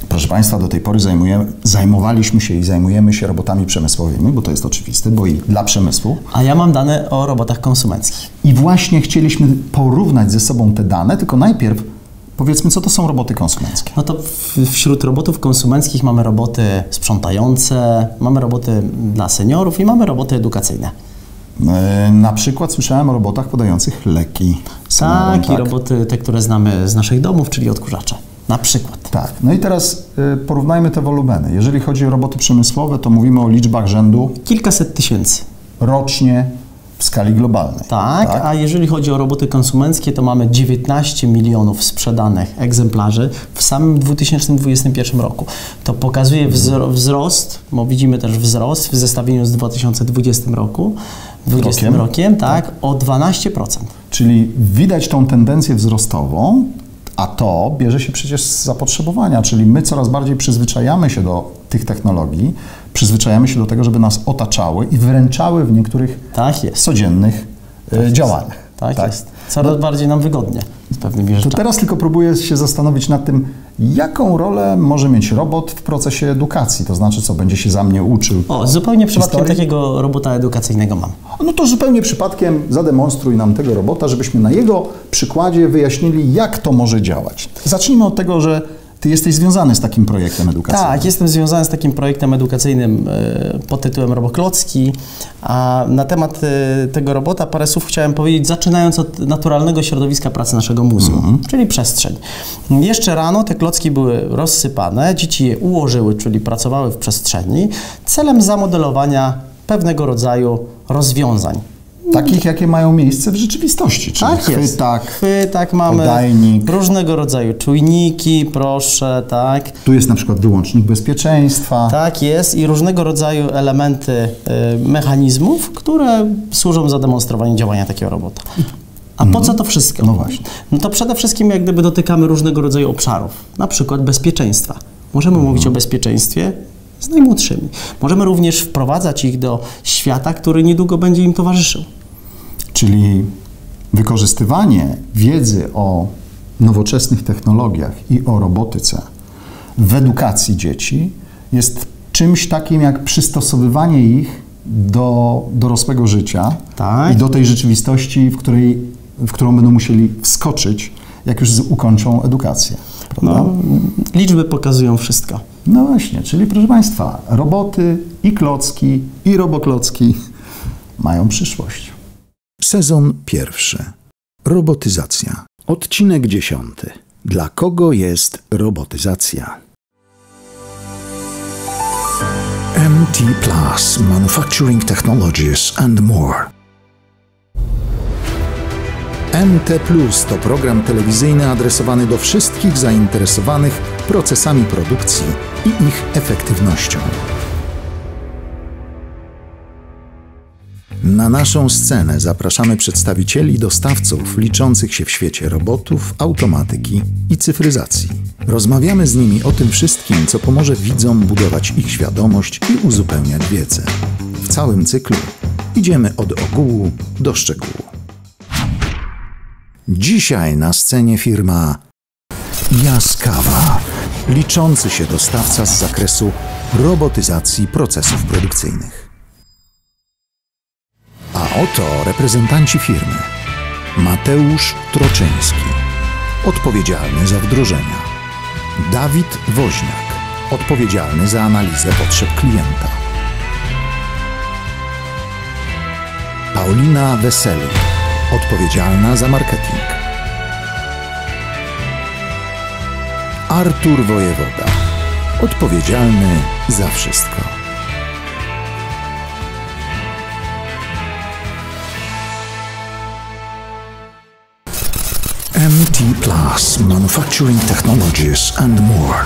Proszę Państwa, do tej pory zajmowaliśmy się i zajmujemy się robotami przemysłowymi, bo to jest oczywiste, bo i dla przemysłu. A ja mam dane o robotach konsumenckich. I właśnie chcieliśmy porównać ze sobą te dane, tylko najpierw powiedzmy, co to są roboty konsumenckie. No to wśród robotów konsumenckich mamy roboty sprzątające, mamy roboty dla seniorów i mamy roboty edukacyjne. Na przykład słyszałem o robotach podających leki seniorom, tak, i roboty te, które znamy z naszych domów, czyli odkurzacze. Na przykład. Tak. No i teraz porównajmy te wolumeny. Jeżeli chodzi o roboty przemysłowe, to mówimy o liczbach rzędu kilkaset tysięcy rocznie w skali globalnej. Tak, a jeżeli chodzi o roboty konsumenckie, to mamy 19 milionów sprzedanych egzemplarzy w samym 2021 roku. To pokazuje wzrost, bo widzimy też wzrost w zestawieniu z 2020 rokiem, tak, o 12%. Czyli widać tą tendencję wzrostową, a to bierze się przecież z zapotrzebowania, czyli my coraz bardziej przyzwyczajamy się do tych technologii, przyzwyczajamy się do tego, żeby nas otaczały i wręczały w niektórych codziennych działaniach. Tak jest. Coraz bardziej nam wygodnie z pewnymi rzeczami. To teraz tylko próbuję się zastanowić nad tym, jaką rolę może mieć robot w procesie edukacji, to znaczy co, będzie się za mnie uczył. Zupełnie przypadkiem takiego robota edukacyjnego mam. No to zupełnie przypadkiem zademonstruj nam tego robota, żebyśmy na jego przykładzie wyjaśnili, jak to może działać. Zacznijmy od tego, że Ty jesteś związany z takim projektem edukacyjnym. Tak, jestem związany z takim projektem edukacyjnym pod tytułem Roboklocki. A na temat tego robota parę słów chciałem powiedzieć, zaczynając od naturalnego środowiska pracy naszego mózgu, czyli przestrzeń. Jeszcze rano te klocki były rozsypane, dzieci je ułożyły, czyli pracowały w przestrzeni, celem zamodelowania pewnego rodzaju rozwiązań. Takich, jakie mają miejsce w rzeczywistości, czyli chwytak mamy, podajnik. Różnego rodzaju czujniki, proszę, tak. Tu jest na przykład wyłącznik bezpieczeństwa. Tak jest i różnego rodzaju elementy mechanizmów, które służą za demonstrowanie działania takiego robota. A po co to wszystko? No właśnie. No to przede wszystkim jak gdyby dotykamy różnego rodzaju obszarów, na przykład bezpieczeństwa. Możemy mówić o bezpieczeństwie z najmłodszymi. Możemy również wprowadzać ich do świata, który niedługo będzie im towarzyszył. Czyli wykorzystywanie wiedzy o nowoczesnych technologiach i o robotyce w edukacji dzieci jest czymś takim jak przystosowywanie ich do dorosłego życia i do tej rzeczywistości, w którą będą musieli wskoczyć, jak już ukończą edukację. No, liczby pokazują wszystko. No właśnie, czyli proszę Państwa, roboty i klocki, i roboklocki mają przyszłość. Sezon pierwszy. Robotyzacja. Odcinek 10. Dla kogo jest robotyzacja? MT Plus Manufacturing Technologies and More. MT Plus to program telewizyjny adresowany do wszystkich zainteresowanych procesami produkcji i ich efektywnością. Na naszą scenę zapraszamy przedstawicieli i dostawców liczących się w świecie robotów, automatyki i cyfryzacji. Rozmawiamy z nimi o tym wszystkim, co pomoże widzom budować ich świadomość i uzupełniać wiedzę. W całym cyklu idziemy od ogółu do szczegółu. Dzisiaj na scenie firma Yaskawa, liczący się dostawca z zakresu robotyzacji procesów produkcyjnych. A oto reprezentanci firmy. Mateusz Troczyński, odpowiedzialny za wdrożenia. Dawid Woźniak, odpowiedzialny za analizę potrzeb klienta. Paulina Weseli, odpowiedzialna za marketing. Artur Wojewoda, odpowiedzialny za wszystko. MT Plus Manufacturing Technologies and More.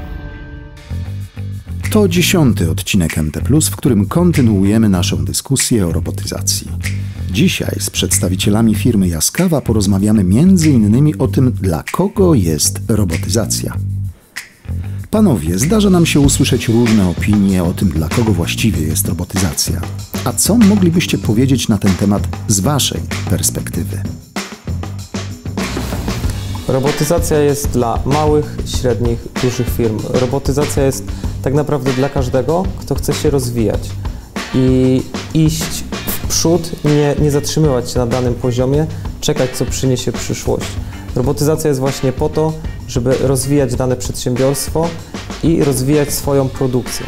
To 10. odcinek MT Plus, w którym kontynuujemy naszą dyskusję o robotyzacji. Dzisiaj z przedstawicielami firmy Yaskawa porozmawiamy m.in. o tym, dla kogo jest robotyzacja. Panowie, zdarza nam się usłyszeć różne opinie o tym, dla kogo właściwie jest robotyzacja. A co moglibyście powiedzieć na ten temat z waszej perspektywy? Robotyzacja jest dla małych, średnich, dużych firm. Robotyzacja jest tak naprawdę dla każdego, kto chce się rozwijać i iść w przód, nie zatrzymywać się na danym poziomie, czekać, co przyniesie przyszłość. Robotyzacja jest właśnie po to, żeby rozwijać dane przedsiębiorstwo i rozwijać swoją produkcję.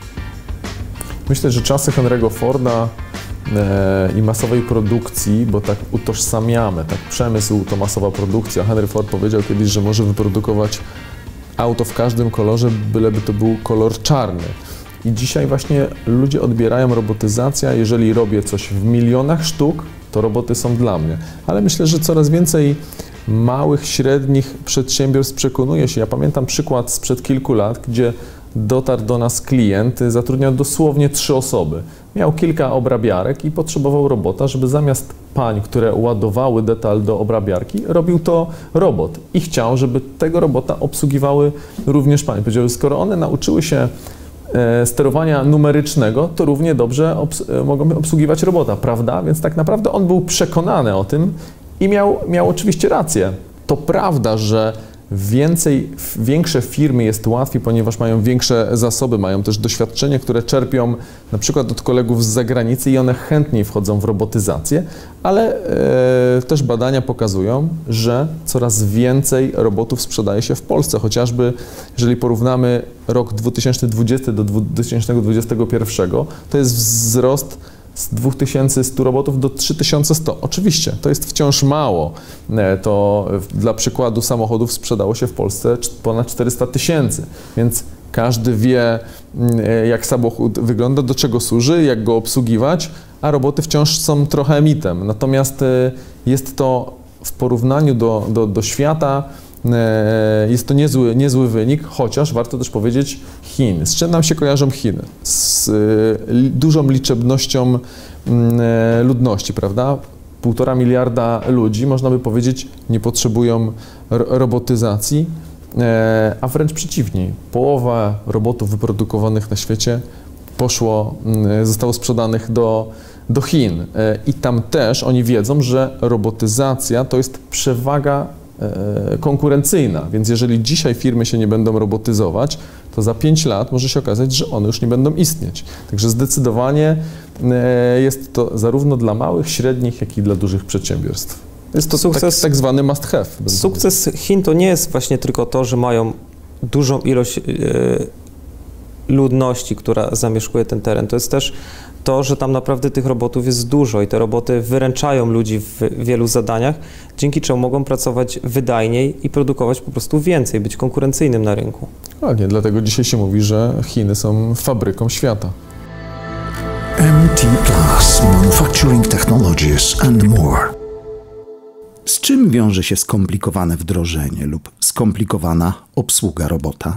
Myślę, że czasy Henry'ego Forda i masowej produkcji, bo tak utożsamiamy, tak przemysł to masowa produkcja. Henry Ford powiedział kiedyś, że może wyprodukować auto w każdym kolorze, byleby to był kolor czarny. I dzisiaj właśnie ludzie odbierają robotyzację, jeżeli robię coś w milionach sztuk, to roboty są dla mnie. Ale myślę, że coraz więcej małych, średnich przedsiębiorstw przekonuje się. Ja pamiętam przykład sprzed kilku lat, gdzie dotarł do nas klient, zatrudniał dosłownie 3 osoby. Miał kilka obrabiarek i potrzebował robota, żeby zamiast pań, które ładowały detal do obrabiarki, robił to robot. I chciał, żeby tego robota obsługiwały również panie. Powiedział, że skoro one nauczyły się sterowania numerycznego, to równie dobrze mogą obsługiwać robota, prawda? Więc tak naprawdę on był przekonany o tym i miał oczywiście rację. To prawda, że większe firmy jest łatwiej, ponieważ mają większe zasoby, mają też doświadczenie, które czerpią na przykład od kolegów z zagranicy i one chętniej wchodzą w robotyzację, ale też badania pokazują, że coraz więcej robotów sprzedaje się w Polsce, chociażby jeżeli porównamy rok 2020 do 2021, to jest wzrost z 2100 robotów do 3100. Oczywiście, to jest wciąż mało. To dla przykładu samochodów sprzedało się w Polsce ponad 400 000, więc każdy wie, jak samochód wygląda, do czego służy, jak go obsługiwać, a roboty wciąż są trochę mitem. Natomiast jest to w porównaniu do świata, jest to niezły wynik, chociaż warto też powiedzieć Chin. Z czym nam się kojarzą Chiny? Z dużą liczebnością ludności, prawda? 1,5 miliarda ludzi, można by powiedzieć, nie potrzebują robotyzacji, a wręcz przeciwnie. Połowa robotów wyprodukowanych na świecie zostało sprzedanych do Chin. I tam też oni wiedzą, że robotyzacja to jest przewaga konkurencyjna, więc jeżeli dzisiaj firmy się nie będą robotyzować, to za 5 lat może się okazać, że one już nie będą istnieć. Także zdecydowanie jest to zarówno dla małych, średnich, jak i dla dużych przedsiębiorstw. Jest to sukces, tak zwany must have. Sukces Chin to nie jest właśnie tylko to, że mają dużą ilość ludności, która zamieszkuje ten teren. To jest też to, że tam naprawdę tych robotów jest dużo i te roboty wyręczają ludzi w wielu zadaniach, dzięki czemu mogą pracować wydajniej i produkować po prostu więcej, być konkurencyjnym na rynku. Dokładnie, dlatego dzisiaj się mówi, że Chiny są fabryką świata. MT Plus, Manufacturing Technologies and more. Z czym wiąże się skomplikowane wdrożenie lub skomplikowana obsługa robota?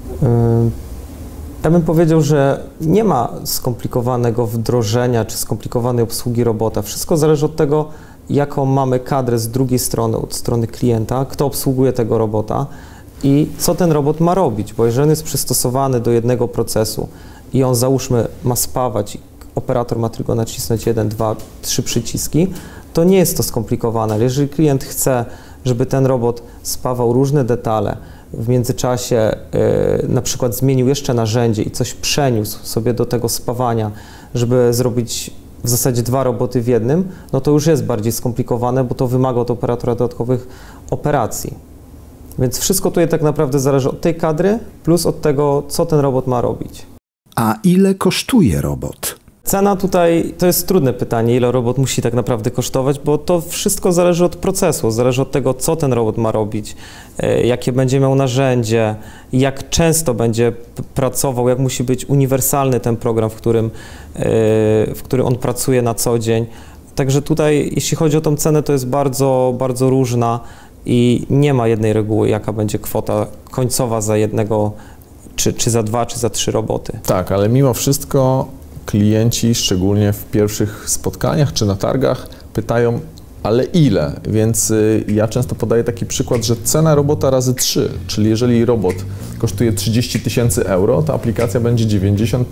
Ja bym powiedział, że nie ma skomplikowanego wdrożenia czy skomplikowanej obsługi robota. Wszystko zależy od tego, jaką mamy kadrę z drugiej strony, od strony klienta, kto obsługuje tego robota i co ten robot ma robić, bo jeżeli on jest przystosowany do jednego procesu i on, załóżmy, ma spawać, operator ma tylko nacisnąć 1, 2, 3 przyciski, to nie jest to skomplikowane. Ale jeżeli klient chce, żeby ten robot spawał różne detale, w międzyczasie na przykład zmienił jeszcze narzędzie i coś przeniósł sobie do tego spawania, żeby zrobić w zasadzie 2 roboty w jednym, no to już jest bardziej skomplikowane, bo to wymaga od operatora dodatkowych operacji. Więc wszystko tutaj tak naprawdę zależy od tej kadry, plus od tego, co ten robot ma robić. A ile kosztuje robot? Cena tutaj to jest trudne pytanie, ile robot musi tak naprawdę kosztować, bo to wszystko zależy od procesu, zależy od tego, co ten robot ma robić, jakie będzie miał narzędzie, jak często będzie pracował, jak musi być uniwersalny ten program, w którym on pracuje na co dzień. Także tutaj, jeśli chodzi o tą cenę, to jest bardzo, bardzo różna i nie ma jednej reguły, jaka będzie kwota końcowa za jednego, czy za 2, czy za 3 roboty. Tak, ale mimo wszystko klienci, szczególnie w pierwszych spotkaniach czy na targach, pytają, ale ile? Więc ja często podaję taki przykład, że cena robota razy 3, czyli jeżeli robot kosztuje 30 000 euro, to aplikacja będzie 90 000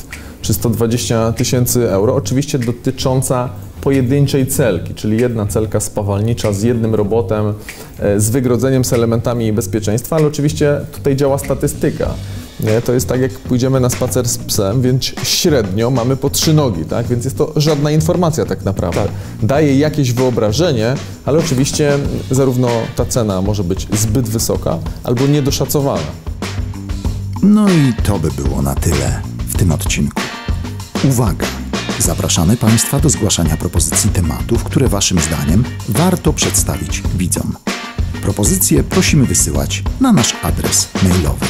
czy 120 tysięcy euro, oczywiście dotycząca pojedynczej celki, czyli jedna celka spawalnicza z jednym robotem, z wygrodzeniem, z elementami bezpieczeństwa, ale oczywiście tutaj działa statystyka. Nie? To jest tak, jak pójdziemy na spacer z psem, więc średnio mamy po 3 nogi, tak? Więc jest to żadna informacja tak naprawdę. Daje jakieś wyobrażenie, ale oczywiście zarówno ta cena może być zbyt wysoka, albo niedoszacowana. No i to by było na tyle w tym odcinku. Uwaga! Zapraszamy Państwa do zgłaszania propozycji tematów, które Waszym zdaniem warto przedstawić widzom. Propozycje prosimy wysyłać na nasz adres mailowy.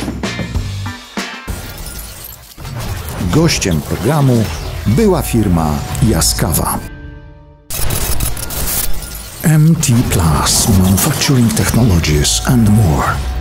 Gościem programu była firma Yaskawa. MT Plus Manufacturing Technologies and more.